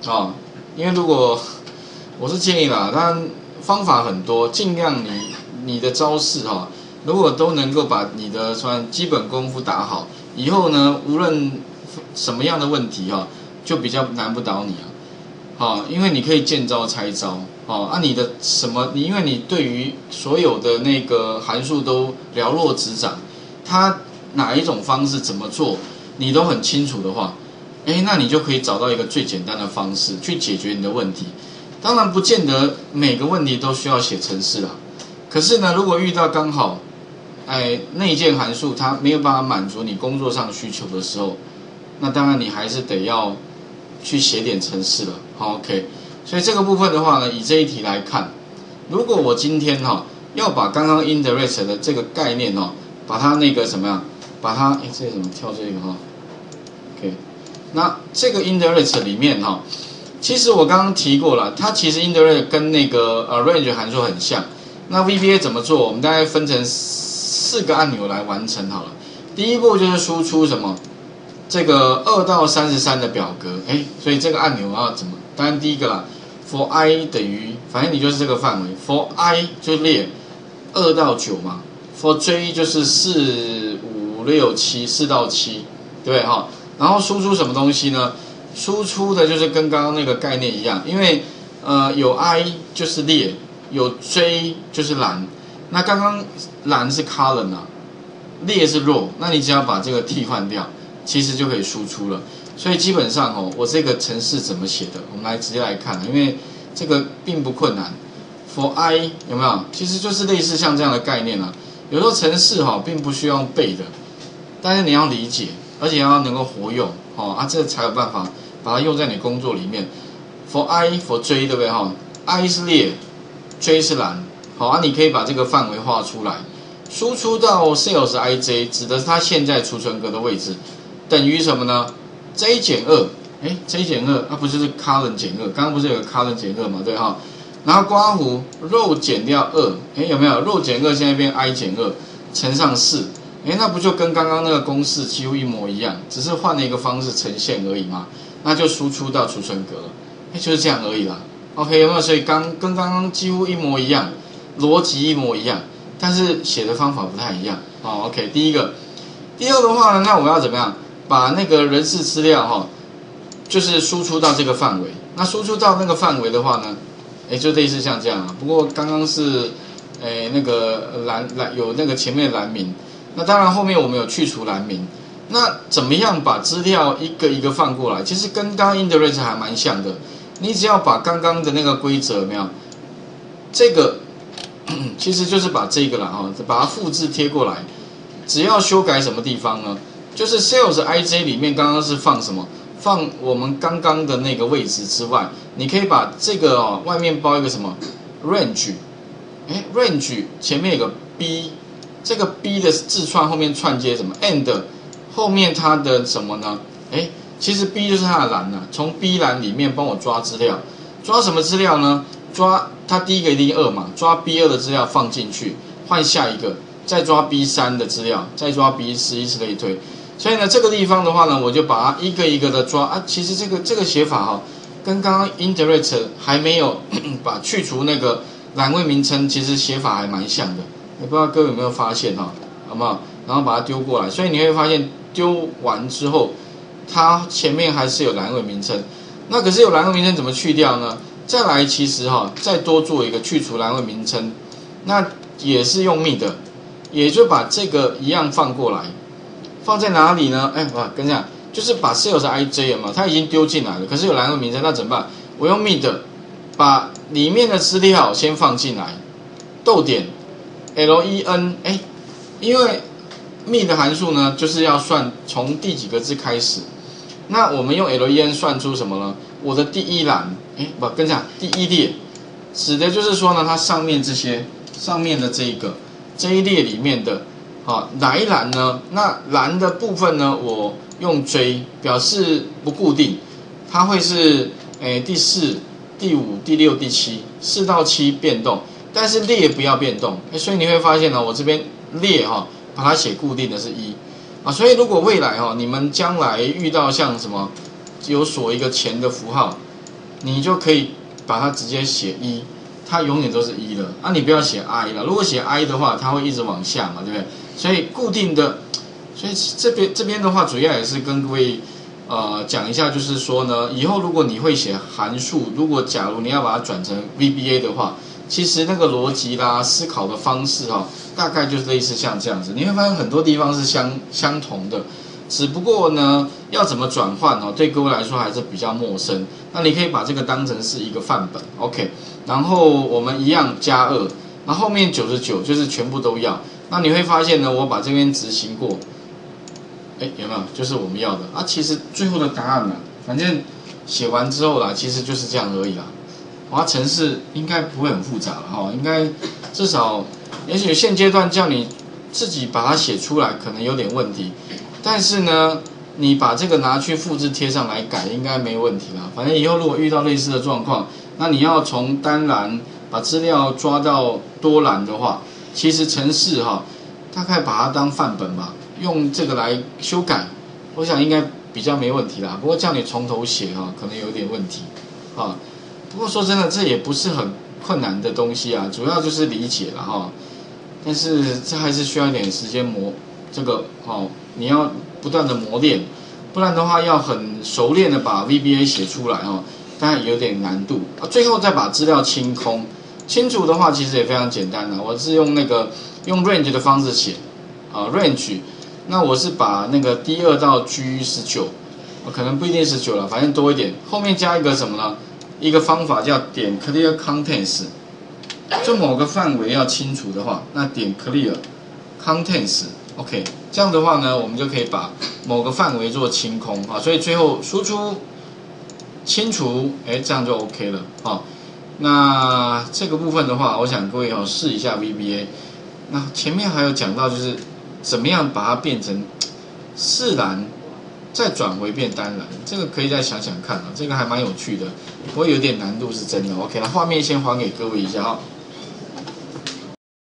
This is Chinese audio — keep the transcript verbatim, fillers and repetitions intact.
哦，因为如果我是建议啦，当然方法很多，尽量你你的招式哈、哦，如果都能够把你的算基本功夫打好，以后呢，无论什么样的问题哈、哦，就比较难不倒你啊。好、哦，因为你可以见招拆招。哦，啊，你的什么？你因为你对于所有的那个函数都了若指掌，它哪一种方式怎么做，你都很清楚的话，哎，那你就可以找到一个最简单的方式去解决你的问题。当然，不见得每个问题都需要写程式啊。可是呢，如果遇到刚好，哎，内建函数它没有办法满足你工作上需求的时候，那当然你还是得要去写点程式了。好 ，OK。所以这个部分的话呢，以这一题来看，如果我今天哈、哦、要把刚刚 indirect 的这个概念哦，把它那个什么样，把它哎这个怎么跳这个哈、哦、，OK， 那这个 indirect 里面哈、哦，其实我刚刚提过了，它其实 indirect 跟那个呃 range 函数很像。那 V B A 怎么做？我们大概分成四个按钮来完成好了。第一步就是输出什么？这个二到三十三的表格，哎，所以这个按钮要怎么？当然第一个啦 ，for i 等于，反正你就是这个范围 ，for i 就列二到九嘛 ，for j 就是四五六七四到七，对不对哈？然后输出什么东西呢？输出的就是跟刚刚那个概念一样，因为呃有 i 就是列，有 j 就是栏，那刚刚栏是 column 啊，列是 row， 那你只要把这个替换掉。其实就可以输出了，所以基本上哦，我这个程式怎么写的，我们来直接来看，因为这个并不困难。for i 有没有？其实就是类似像这样的概念啊。有时候程式哈、哦、并不需要背的，但是你要理解，而且要能够活用哦啊，这才有办法把它用在你工作里面。for i for j 对不对哈、哦、？i 是列 ，j 是栏，好啊，你可以把这个范围画出来，输出到 sales ij 指的是它现在储存格的位置。等于什么呢 ？j 减二，哎 ，j 减二，那、啊、不就是 column 减二？刚刚不是有个 column 减二嘛，对哈？然后刮弧 row 减掉二，哎，有没有 row 减二现在变 i 减二乘上四，哎，那不就跟刚刚那个公式几乎一模一样，只是换了一个方式呈现而已嘛？那就输出到储存格了，哎，就是这样而已啦。OK， 有没有？所以刚跟刚刚几乎一模一样，逻辑一模一样，但是写的方法不太一样。哦 ，OK， 第一个，第二的话呢，那我要怎么样？把那个人事资料哈、哦，就是输出到这个范围。那输出到那个范围的话呢，哎，就类似像这样啊。不过刚刚是，哎，那个栏栏有那个前面栏名，那当然后面我们有去除栏名。那怎么样把资料一个一个放过来？其实跟刚刚 indirect 还蛮像的。你只要把刚刚的那个规则有没有？这个其实就是把这个啦哈，把它复制贴过来。只要修改什么地方呢？就是 sales ij 里面刚刚是放什么？放我们刚刚的那个位置之外，你可以把这个哦外面包一个什么 range， 哎 range 前面有个 b， 这个 b 的字串后面串接什么 and 后面它的什么呢？哎，其实 b 就是它的栏啊，从 b 栏里面帮我抓资料，抓什么资料呢？抓它第一个一定二嘛，抓 b 二的资料放进去，换下一个，再抓 b 三的资料，再抓 b 四，以此类推。所以呢，这个地方的话呢，我就把它一个一个的抓啊。其实这个这个写法哈、哦，跟刚刚 indirect 还没有把去除那个栏位名称，其实写法还蛮像的。也不知道各位有没有发现哈、哦，好不好？然后把它丢过来，所以你会发现丢完之后，它前面还是有栏位名称。那可是有栏位名称怎么去掉呢？再来，其实哈、哦，再多做一个去除栏位名称，那也是用 mid， 也就把这个一样放过来。放在哪里呢？哎，哇，跟这样，就是把 sales ij 嘛，它已经丢进来了，可是有栏位名称，那怎么办？我用 mid 把里面的资料先放进来，逗点 len， 哎，因为 mid 的函数呢，就是要算从第几个字开始，那我们用 len 算出什么呢？我的第一栏，哎，不，跟这样，第一列，指的就是说呢，它上面这些，上面的这一个这一列里面的。好，哪一栏呢？那栏的部分呢？我用 J 表示不固定，它会是诶第四、第五、第六、第七，四到七变动，但是列不要变动。诶所以你会发现呢，我这边列哈、哦，把它写固定的是一啊。所以如果未来哈、哦，你们将来遇到像什么有锁一个前的符号， 你就可以把它直接写一，它永远都是一了啊，你不要写 i 了，如果写 i 的话，它会一直往下嘛，对不对？所以固定的，所以这边这边的话，主要也是跟各位呃讲一下，就是说呢，以后如果你会写函数，如果假如你要把它转成 V B A 的话，其实那个逻辑啦、思考的方式哈、哦，大概就是类似像这样子，你会发现很多地方是相相同的。只不过呢，要怎么转换哦，对各位来说还是比较陌生。那你可以把这个当成是一个范本 ，OK。然后我们一样加二，那后面九十九就是全部都要。那你会发现呢，我把这边执行过，哎，有没有？就是我们要的啊。其实最后的答案呢，反正写完之后啦，其实就是这样而已啦。哇，程式应该不会很复杂了哈、哦，应该至少，也许现阶段叫你自己把它写出来，可能有点问题。但是呢，你把这个拿去复制贴上来改，应该没问题啦。反正以后如果遇到类似的状况，那你要从单栏把资料抓到多栏的话，其实程式哈，大概把它当范本吧，用这个来修改，我想应该比较没问题啦。不过叫你从头写哈，可能有点问题啊。不过说真的，这也不是很困难的东西啊，主要就是理解了哈。但是这还是需要一点时间磨。这个哦，你要不断的磨练，不然的话要很熟练的把 V B A 写出来哦，当然有点难度啊。最后再把资料清空，清除的话其实也非常简单的，我是用那个用 range 的方式写啊 range， 那我是把那个 D 二 到 G 十九，可能不一定十九了，反正多一点，后面加一个什么呢？一个方法叫点 clear contents， 就某个范围要清除的话，那点 clear contents。OK， 这样的话呢，我们就可以把某个范围做清空啊，所以最后输出清除，哎，这样就 OK 了啊。那这个部分的话，我想各位哦试一下 V B A。那前面还有讲到，就是怎么样把它变成四栏，再转回变单栏，这个可以再想想看啊，这个还蛮有趣的，不过有点难度是真的。OK， 那画面先还给各位一下啊、哦。